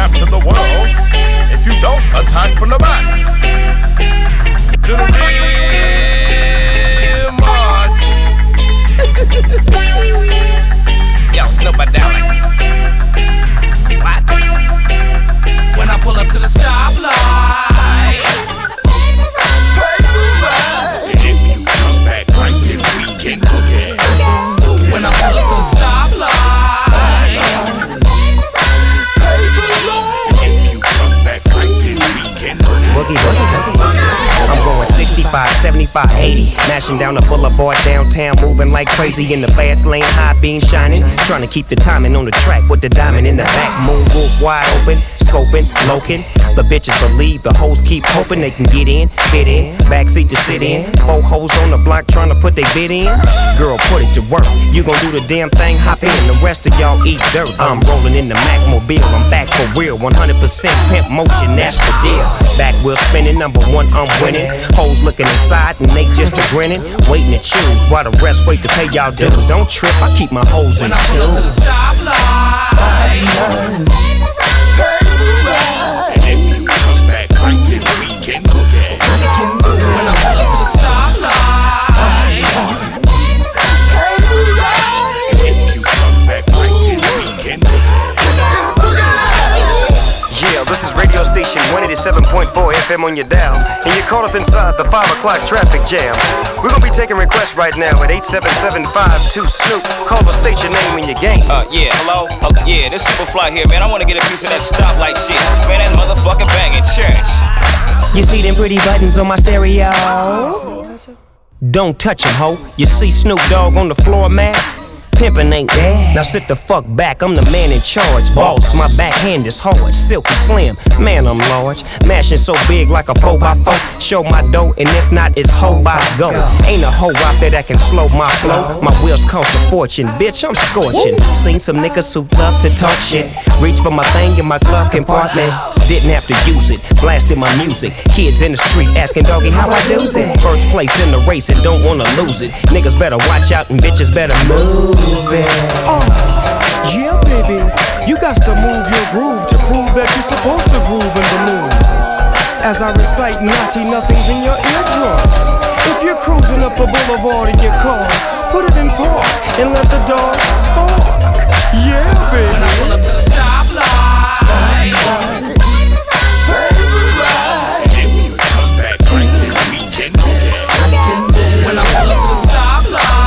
capture the world if you don't attack from the back. To the real march. Yo, Snoop, I down like. What? When I pull up to the stoplight. If you come back right, then we can cook it. When I pull up to the stoplight. If you come back right, then we can cook it. Boogie, boogie, boogie. I'm going 65, 75, 80. Mashing down the boulevard downtown, moving like crazy in the fast lane, high beam shining. Trying to keep the timing on the track with the diamond in the back. Moonwolf wide open, scoping, loking. The bitches believe, the hoes keep hoping they can get in, fit in, backseat to sit in. 4 hoes on the block trying to put their bid in. Girl, put it to work. You gon' do the damn thing, hop in. The rest of y'all eat dirt. I'm rolling in the Macmobile. I'm back for real, 100% pimp motion, that's the deal. Back wheel spinning, #1, I'm winning. Hoes looking inside and they just a grinning, waiting to choose while the rest wait to pay y'all dues. Don't trip, I keep my hoes in tune. And if you come back right, then we can cook it. When I pull up to the stoplight. If you come back right, then we can cook it. Yeah, this is radio station 187.4 FM on your dial, and you're caught up inside the 5 o'clock traffic jam. We're gonna be taking requests right now at 87752 Snoop. Call the station name in your game. Yeah, hello? Yeah, this Soopafly here, man. I wanna get a piece of that stoplight shit. Man, that motherfucking banging church. You see them pretty buttons on my stereo? Don't touch them, ho. You see Snoop Dogg on the floor mat? Pimpin' ain't that. Now sit the fuck back, I'm the man in charge. Boss, my backhand is hard, silky slim. Man, I'm large, mashing so big like a 4x4. Show my dough, and if not, it's hoe by go. Ain't a hoe out there that can slow my flow. My wheels cost a fortune, bitch, I'm scorching. Seen some niggas who love to talk shit. Reach for my thing in my glove compartment. Didn't have to use it, blasted my music. Kids in the street asking doggy how I do it. First place in the race and don't wanna lose it. Niggas better watch out and bitches better move. Yeah, baby, you got to move your groove to prove that you're supposed to groove in the mood. As I recite naughty nothings in your eardrums. If you're cruising up the boulevard in your car, put it in park and let the dog spark. Yeah, baby. When I pull up to the stoplight. If you come back right, then we can cook it. When I pull up to the stoplight.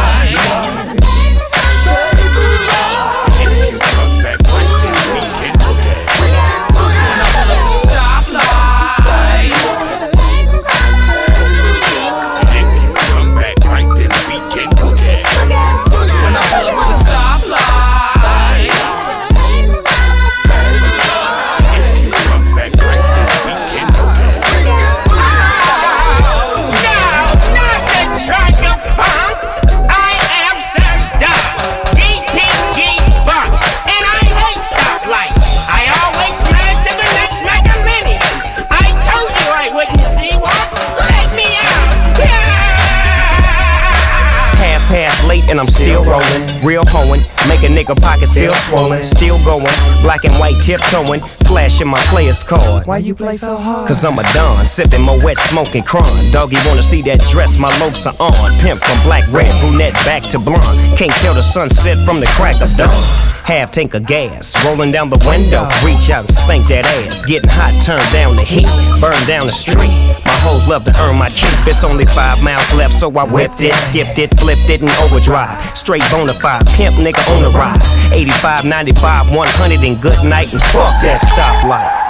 And I'm still rolling, real hoeing, make a nigga pockets feel swollen. Still going, black and white tiptoeing, flashing my player's card. Why you play so hard? Cause I'm a don, sipping my wet smoking cron. Doggy wanna see that dress my lokes are on. Pimp from black, red, brunette, back to blonde. Can't tell the sunset from the crack of dawn. Half tank of gas, rolling down the window. Reach out and spank that ass. Getting hot, turn down the heat, burn down the street. My hoes love to earn my keep. It's only 5 miles left, so I whipped it, skipped it, flipped it, and overdrive. Straight bonafide, pimp nigga on the rise. 85, 95, 100, and good night, and fuck that stoplight.